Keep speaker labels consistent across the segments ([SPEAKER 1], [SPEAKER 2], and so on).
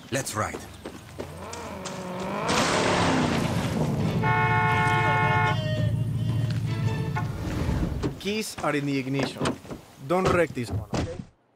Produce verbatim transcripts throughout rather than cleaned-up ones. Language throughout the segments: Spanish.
[SPEAKER 1] Let's ride.
[SPEAKER 2] Keys are in the ignition. Don't wreck this one, okay?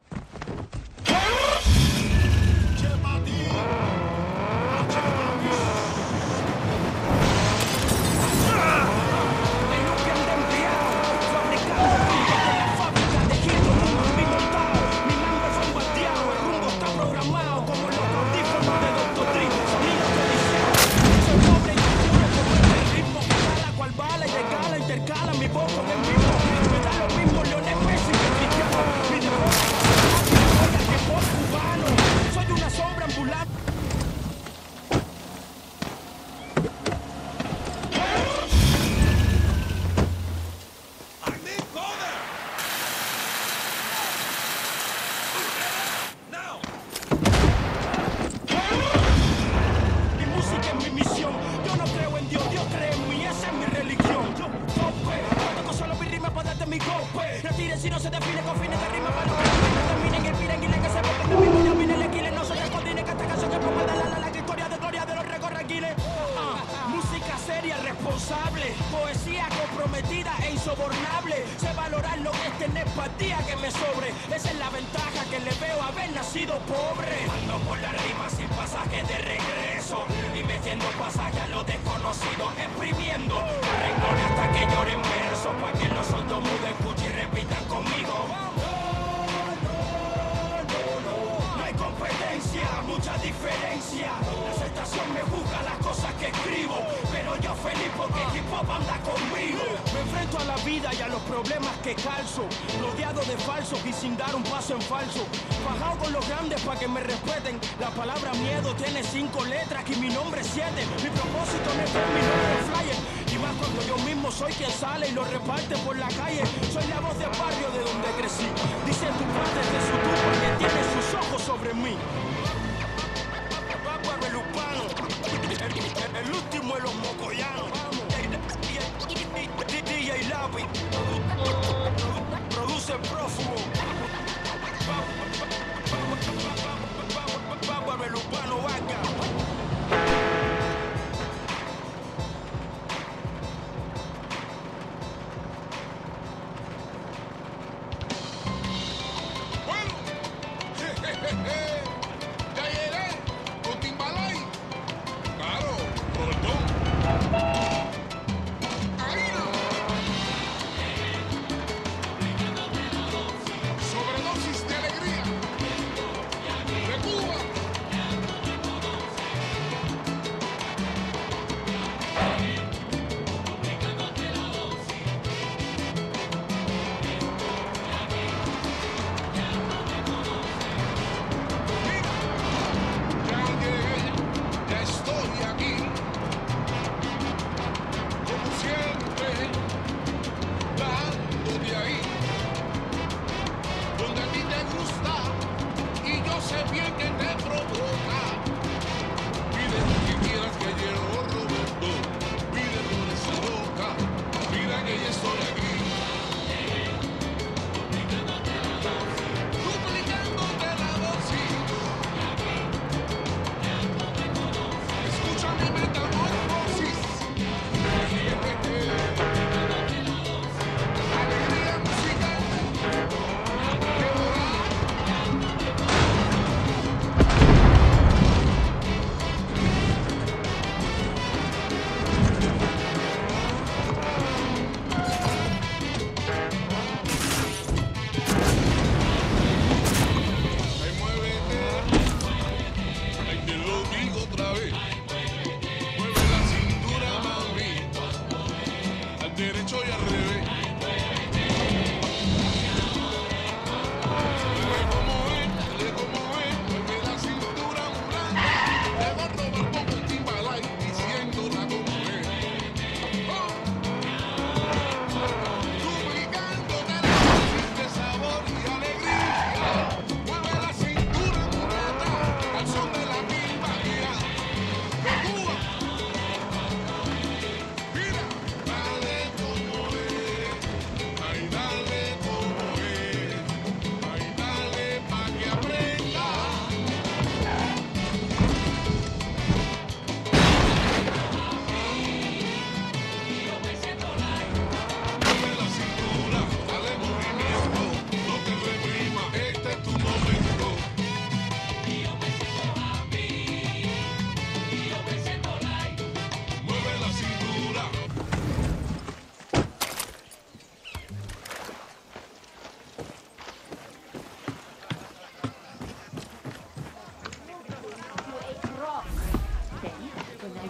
[SPEAKER 3] Poesía comprometida e insobornable. Sé valorar lo que es tener empatía que me sobre. Esa es la ventaja que le veo a haber nacido pobre. Ando por la rima sin pasaje de regreso y metiendo pasaje a lo desconocido, exprimiendo renglones hasta que lloren verso, pa' que los sordos mudos escuchen y repitan conmigo. No hay competencia, mucha diferencia. La aceptación me juzga las cosas que escribo, pero yo feliz porque hip hop anda conmigo. Me enfrento a la vida y a los problemas que calzo, rodeado de falsos y sin dar un paso en falso. Bajado con los grandes para que me respeten. La palabra miedo tiene cinco letras y mi nombre es siete. Mi propósito no es ver mi nombre en flyer, y más cuando yo mismo soy quien sale y lo reparte por la calle. Soy la voz del barrio de donde crecí. Dice tu padre de su tumba que tiene sus ojos sobre mí. El urbano, el, el último de los mocoyanos. D J Lápiz produce el prófugo. El urbano vaca.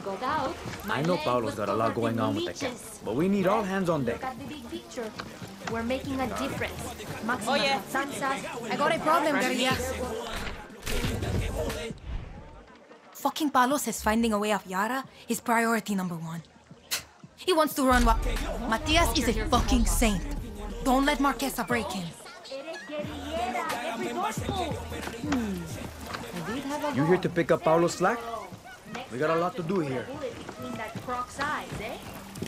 [SPEAKER 1] got out, my
[SPEAKER 4] I know
[SPEAKER 1] leg
[SPEAKER 4] Paolo's
[SPEAKER 1] was
[SPEAKER 4] got a lot
[SPEAKER 1] covered
[SPEAKER 4] going
[SPEAKER 1] in
[SPEAKER 4] on with the camp,
[SPEAKER 1] leeches.
[SPEAKER 4] but we need all hands on deck.
[SPEAKER 1] Look at the big picture. We're making a difference. Maxima
[SPEAKER 5] Oh, yeah.
[SPEAKER 1] Matanzas.
[SPEAKER 6] I got a problem, guerrilla. Fucking Paolo says finding a way off Yara is priority number one. He wants to run what? Matias is a fucking saint. Don't let Marquesa break him.
[SPEAKER 4] You here to pick up Paolo's slack? We got a lot to do here.
[SPEAKER 1] Between that croc's eyes, eh?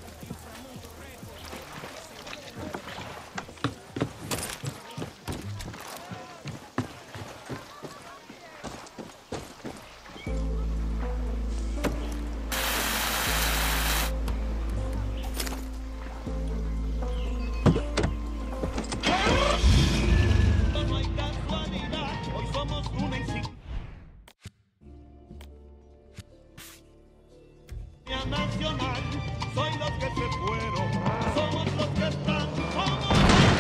[SPEAKER 3] Nacional, soy los que se fueron, somos los que están, somos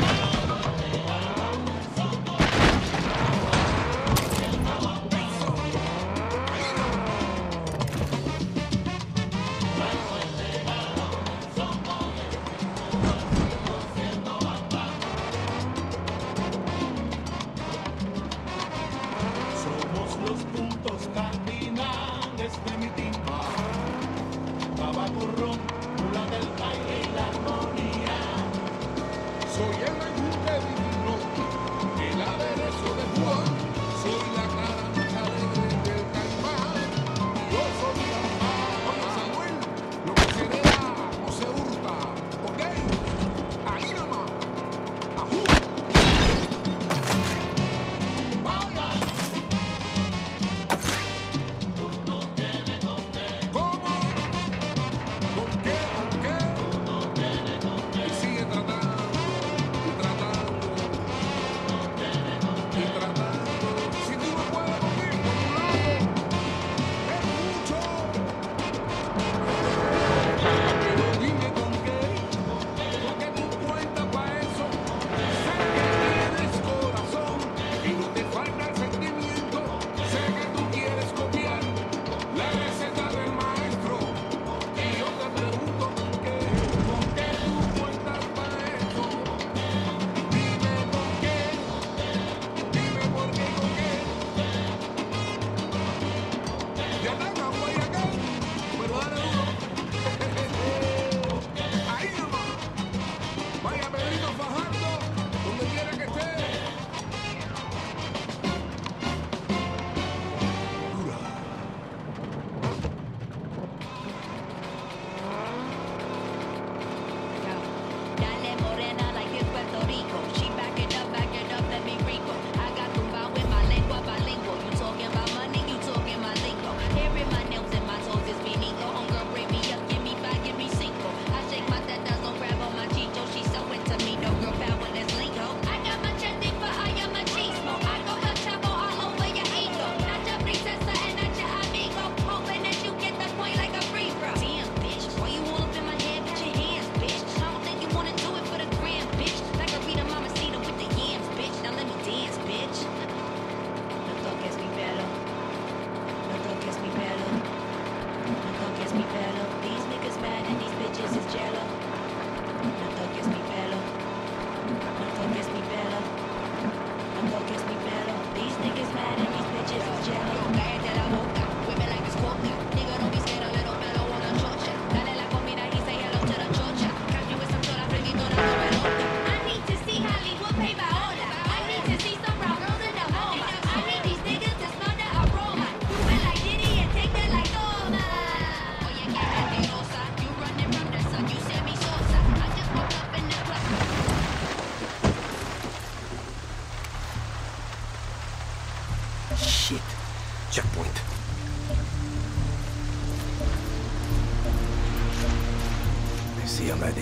[SPEAKER 3] somos los puntos cardinales de mi timba. Tabacorrón, mula del baile y la armonía. Soy el menjunte divino, el aderezo de Juan. Soy la cara más alegre del caimán. Yo soy la paz. Oye, Samuel, lo que se hereda no se hurta, ¿ok? Ahí nomás. Ajú. Vaya. ¿Cómo? ¿Con qué? ¿Con qué? Y sigue tratando, y tratando, y tratando. Si tú no puedes conmigo, por un lado, es mucho. Pero dime con qué, porque tú cuentas para eso. Sé que tienes corazón y no te falta el sentimiento. Sé que tú quieres copiar la receta del maestro. Y yo te pregunto con qué, con qué tú cuentas para eso. Dime con qué, dime por qué, con qué. Ya tengo voy acá, pero dale duro. Ahí nomás. Vaya Pedrito Fajardo, donde quiera que esté. Dura.
[SPEAKER 7] Dale morena like it's Puerto Rico. She back it up, back it up, let me rico. I got tumbao with my lengua bilingual. You talking about money, you talking my lingo. Hair in my nails and my toes is finito. Homegirl, bring me up, give me five, give me cinco. I shake my tetas, don't grab on my chicho. She's so into me, no girl power, let's link ho. I got my chesty for I am machismo. I go El Chavo all over your ego. Not your princesa and not your amigo. Hoping that you get the point like a free throw. Damn, bitch, why you all up in my head with your hands, bitch? I don't think you wanna do it for the gram, bitch. Like a Rita Mamacita with the yams, bitch. Now let me dance, bitch. No toques mi pelo. No toques mi pelo. No toques mi pelo. These niggas mad and these bitches is jello. No toques mi pelo. No toques mi pelo. No toques mi pelo. These niggas mad and these bitches is jello. Cállate la boca, mueve like it's coca. Nigga, don't be scared of little pelo on a chocha. Dale la comida y say hello to the chocha. Catch you with some soda, freguito la pelota. I need to see Hollywood pay by order. I need to see some brown girls in the home. I need these niggas to smell the aroma. Smell like Diddy and take that like Toma. Oye, que mentirosa. You running from the sun, you Sammy Sosa. I just woke up in the club.
[SPEAKER 2] Shit. Checkpoint. I see a medic.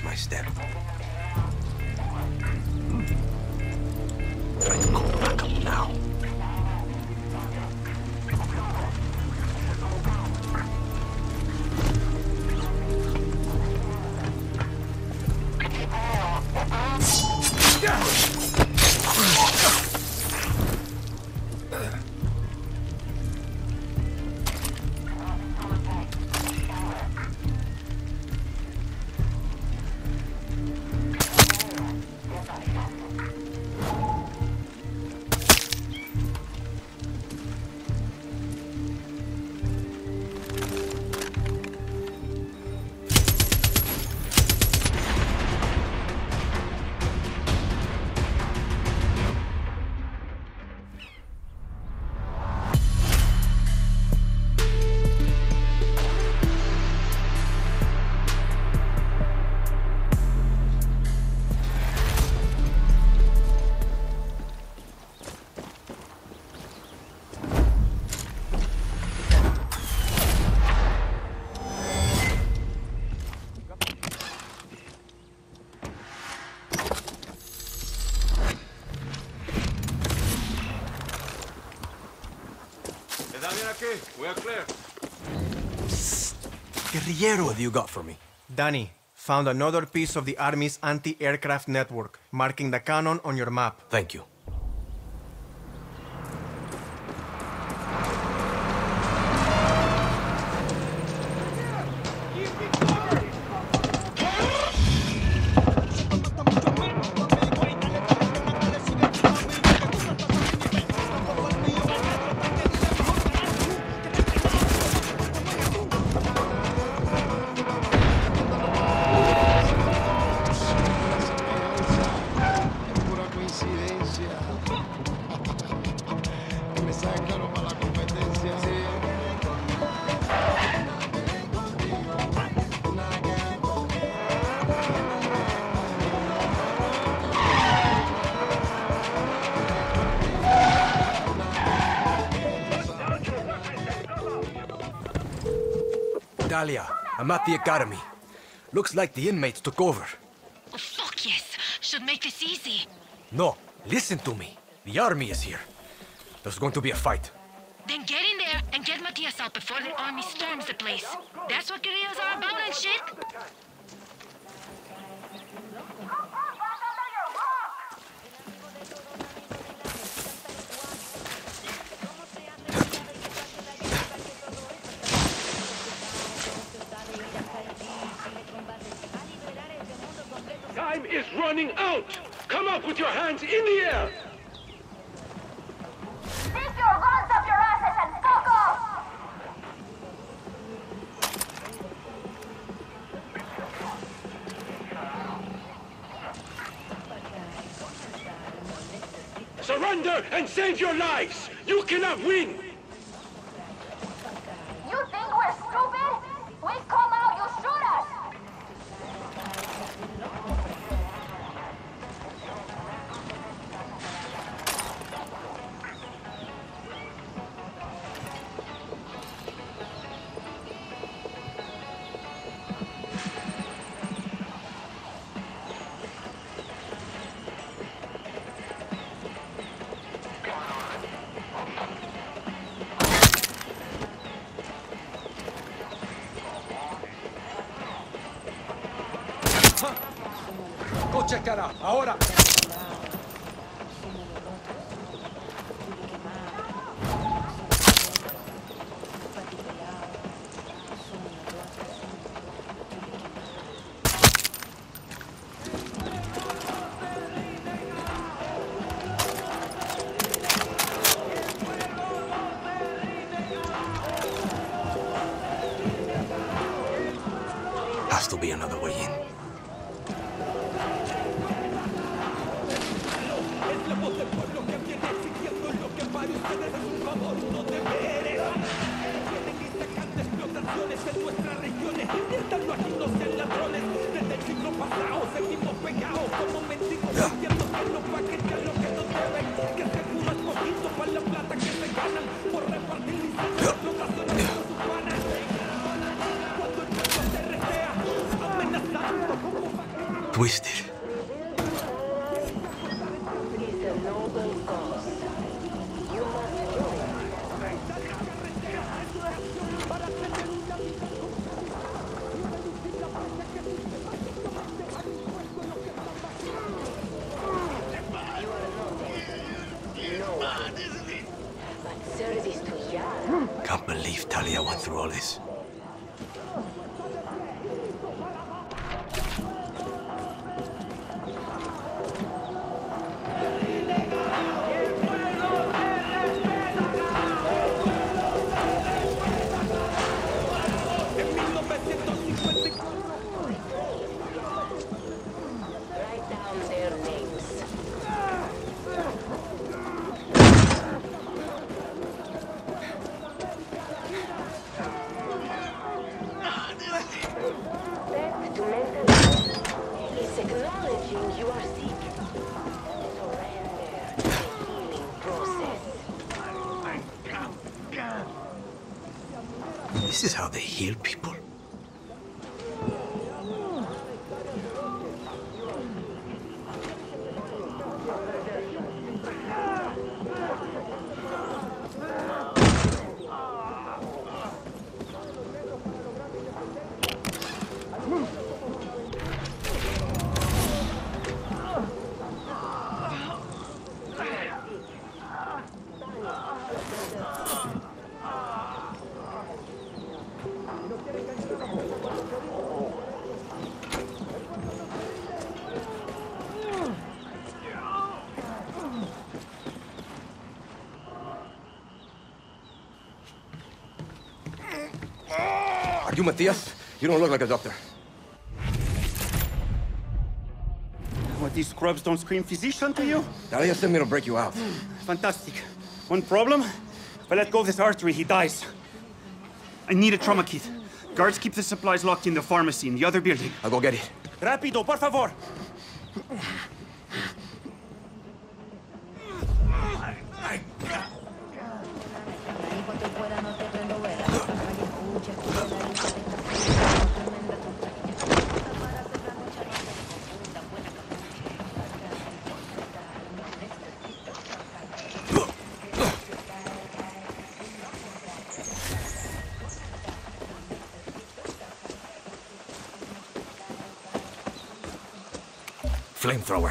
[SPEAKER 5] my step. Try to call back up now.
[SPEAKER 8] We are clear.
[SPEAKER 5] Guerrillero, what do you got for me?
[SPEAKER 2] Dani, found another piece of the Army's anti-aircraft network, marking the cannon on your map.
[SPEAKER 5] Thank you. Dalia, I'm at the academy. Looks like the inmates took over.
[SPEAKER 6] Oh, fuck yes. Should make this easy.
[SPEAKER 5] No, listen to me. The army is here. There's going to be a fight.
[SPEAKER 6] Then get in there and get Matias out before the army storms the place. That's what guerrillas are about and shit.
[SPEAKER 8] Time is running out! Come up with your hands in the air!
[SPEAKER 1] Take your guns up your asses and fuck off!
[SPEAKER 8] Surrender and save your lives! You cannot win!
[SPEAKER 1] You think we're stupid? We come out, you shoot us!
[SPEAKER 5] Go check that out. Ahora! Has to be another way in. twisted. Can't believe Talia went through all this. This is how they heal people. Are you Matias? You don't look like a doctor.
[SPEAKER 9] What, these scrubs don't scream physician to you?
[SPEAKER 5] Talia sent me to break you out.
[SPEAKER 9] Fantastic. One problem? If I let go of this artery, he dies. I need a trauma kit. Guards keep the supplies locked in the pharmacy in the other building.
[SPEAKER 5] I'll go get it.
[SPEAKER 9] Rápido, por favor!
[SPEAKER 5] Flamethrower.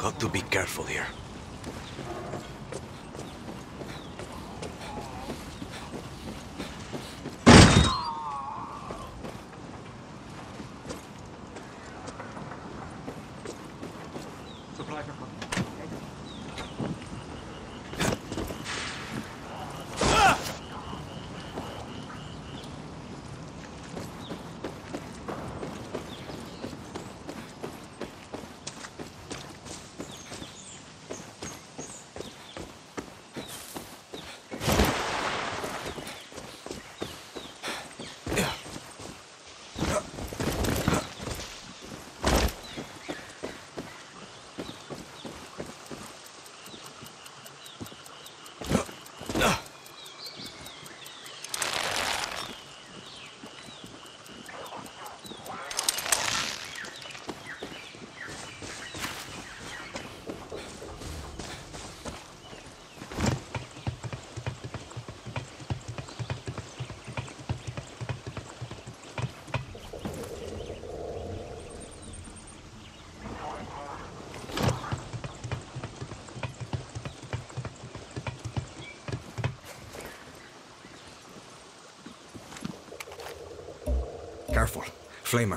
[SPEAKER 5] Got to be careful here. Careful. Flamer.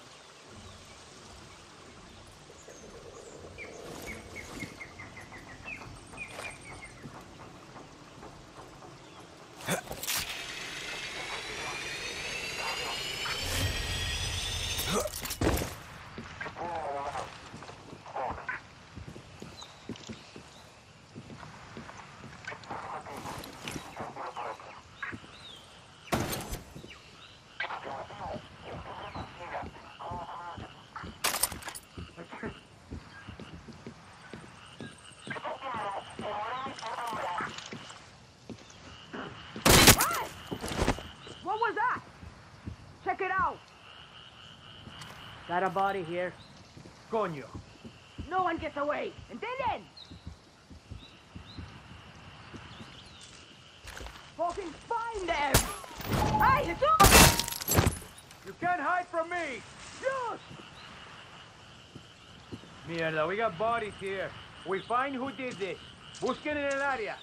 [SPEAKER 10] Got a body here.
[SPEAKER 4] Coño.
[SPEAKER 10] No one gets away. ¿Entienden? Fucking find them! Hey, Jesus!
[SPEAKER 4] You can't hide from me!
[SPEAKER 10] Yes!
[SPEAKER 4] Mierda, we got bodies here. We find who did this. Busquen en el área.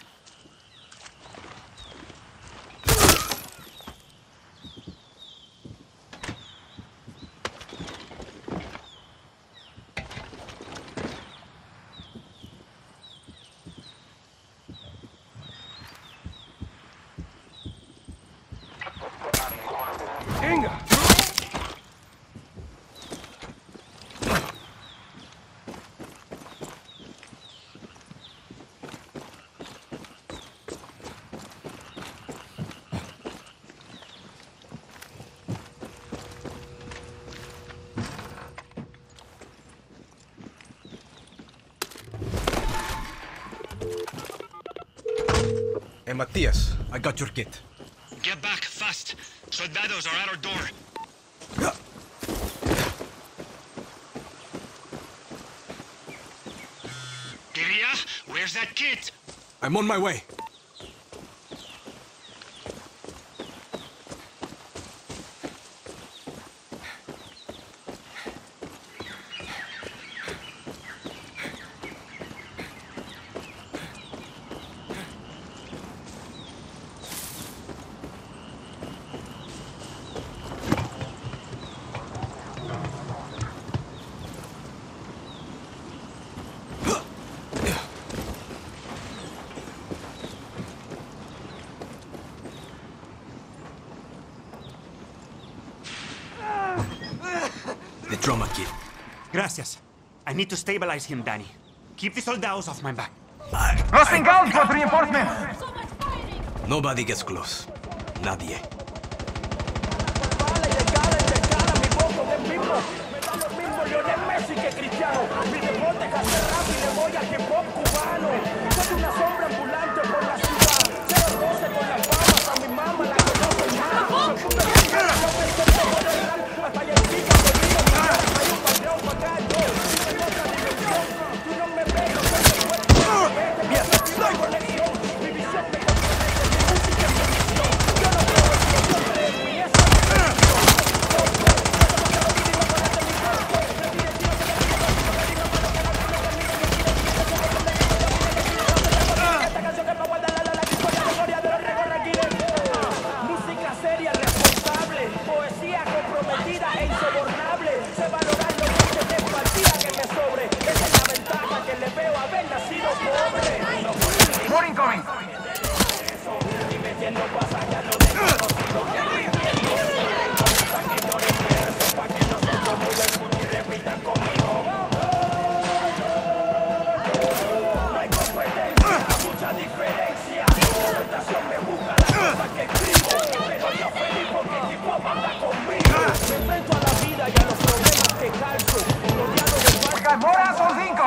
[SPEAKER 5] Hey, Matias, I got your kit.
[SPEAKER 3] Get back, fast. Soldados are at our door. Guerrilla, where's that kit?
[SPEAKER 5] I'm on my way. The drama kid.
[SPEAKER 9] Gracias. I need to stabilize him, Dani. Keep the soldados off my back.
[SPEAKER 4] Crossing guns for reinforcement!
[SPEAKER 5] Nobody gets close. Nadie.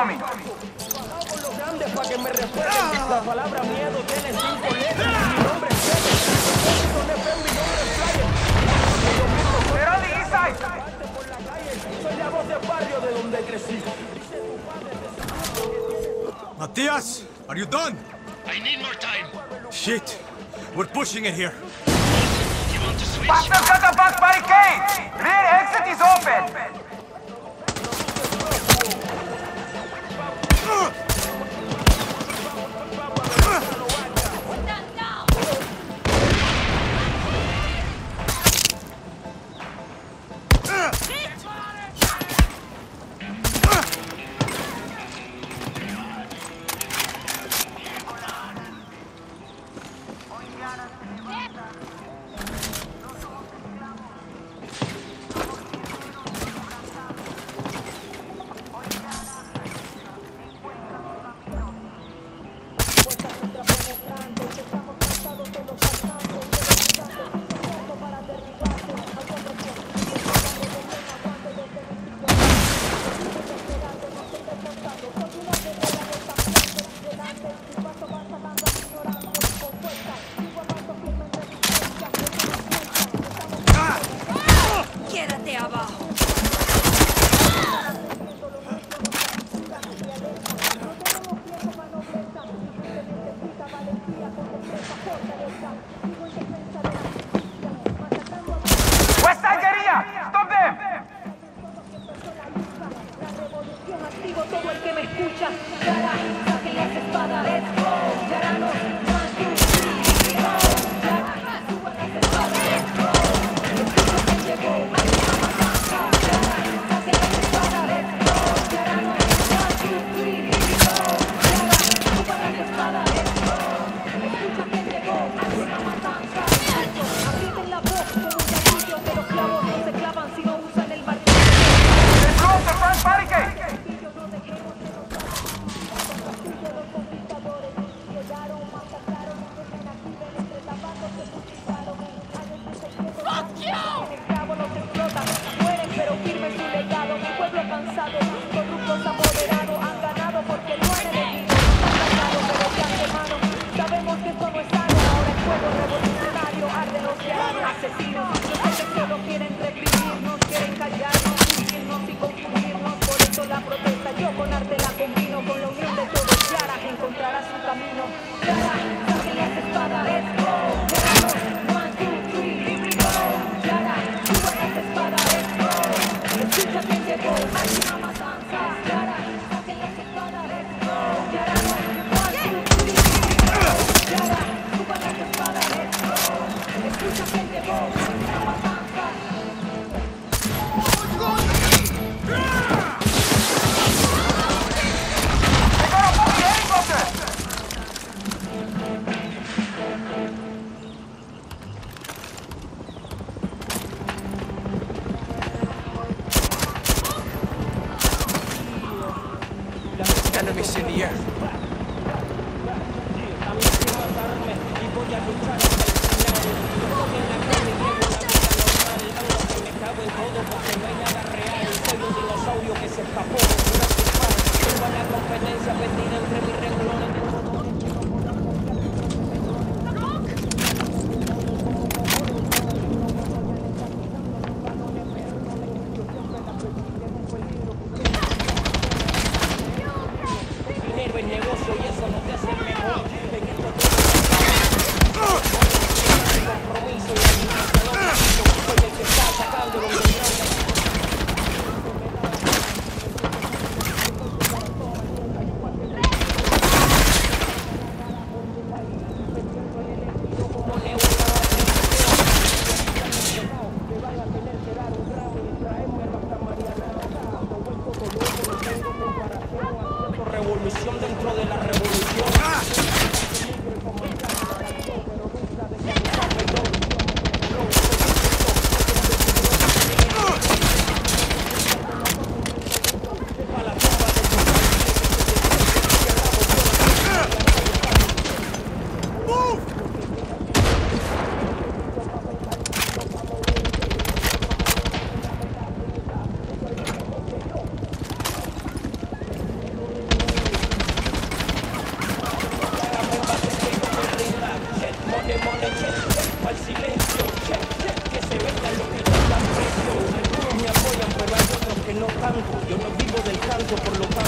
[SPEAKER 10] incoming. Por los grandes para que me respeten. La palabra miedo tiene cinco letras. Mi nombre es Kevin. Mi nombre es Flyer. Pero on the east side. Soy la voz del barrio de donde crecí.
[SPEAKER 5] Matthias, are you done?
[SPEAKER 8] I need more time.
[SPEAKER 5] Shit, we're pushing it here.
[SPEAKER 8] You want to switch?
[SPEAKER 10] Buster's got the back barricade. Rear exit is open.
[SPEAKER 6] Quédate abajo.
[SPEAKER 10] West Side guerrilla, stop them.
[SPEAKER 7] Activo todo el que me escucha. Yara, saquen las espadas. Let's go. Yara, no. One, two, three, go. Yara, suban las espadas. Let's go. Escucho que llegó. Máxima matanza. Yara, saquen las espadas. Let's go. Yara, no. One, two, three, go. Yara, suban las espadas. Let's go. Escucho que llegó. Máxima matanza. Aprieten la voz como un gatillo que los clavos no se clavan si no usan el martillo.
[SPEAKER 10] Close the front barricade.
[SPEAKER 5] Enemies in the air.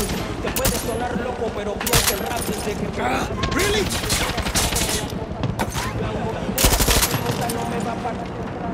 [SPEAKER 10] Que puede sonar loco, pero piensa el rap desde que...
[SPEAKER 3] Uh, really?
[SPEAKER 10] No me va a parar.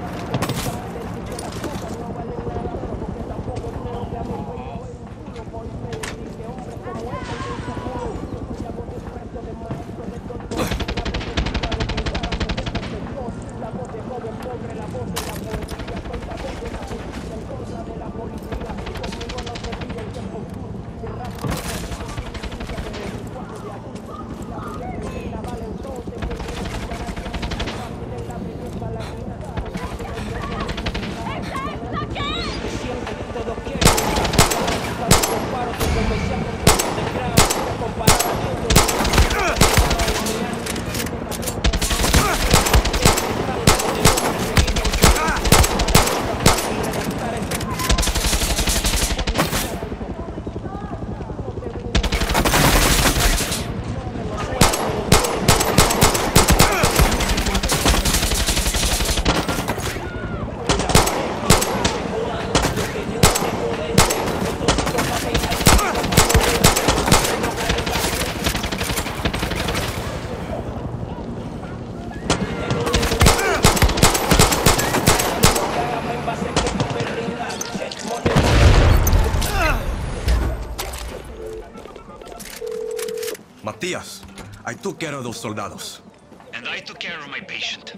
[SPEAKER 5] Matias, I took care of those soldados.
[SPEAKER 11] And I took care of my patient.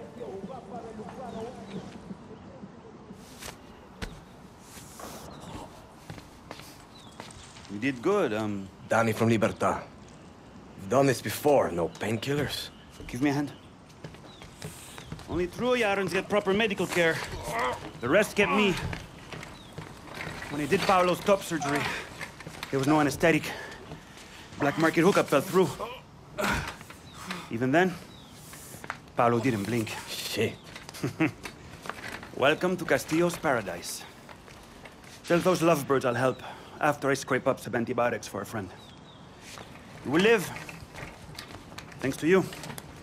[SPEAKER 9] You did good, um...
[SPEAKER 5] Dani from Libertad. You've done this before, no painkillers?
[SPEAKER 9] Give me a hand. Only true Yarans get proper medical care. The rest get me. When I did Paolo's top surgery, there was no anesthetic. Black market hookup fell through. Even then, Paolo didn't blink.
[SPEAKER 5] Shit.
[SPEAKER 9] Welcome to Castillo's paradise. Tell those lovebirds I'll help after I scrape up some antibiotics for a friend. You will live. Thanks to you.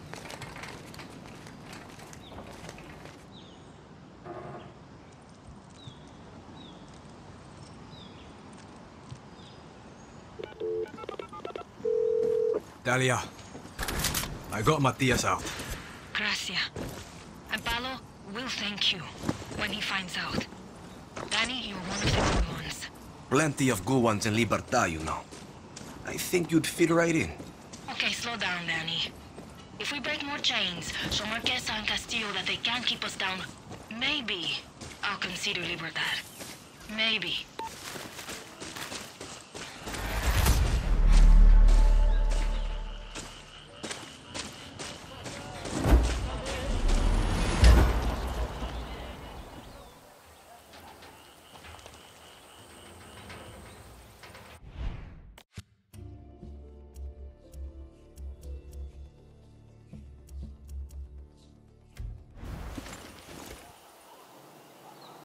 [SPEAKER 5] Dalia, I got Matias out.
[SPEAKER 6] Gracias. And Paolo will thank you when he finds out. Dani, you're one of the good ones.
[SPEAKER 5] Plenty of good ones in Libertad, you know. I think you'd fit right in.
[SPEAKER 6] Okay, slow down, Dani. If we break more chains, show Marquesa and Castillo that they can't keep us down, maybe I'll consider Libertad. Maybe.